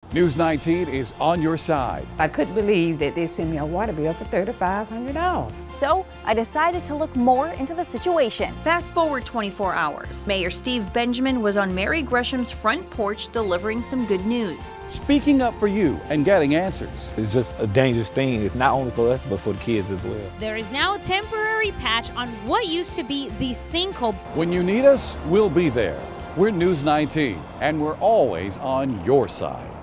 News 19 is on your side. I couldn't believe that they sent me a water bill for $3,500. So I decided to look more into the situation. Fast forward 24 hours. Mayor Steve Benjamin was on Mary Gresham's front porch delivering some good news. Speaking up for you and getting answers. It's just a dangerous thing. It's not only for us, but for the kids as well. There is now a temporary patch on what used to be the sinkhole. When you need us, we'll be there. We're News 19, and we're always on your side.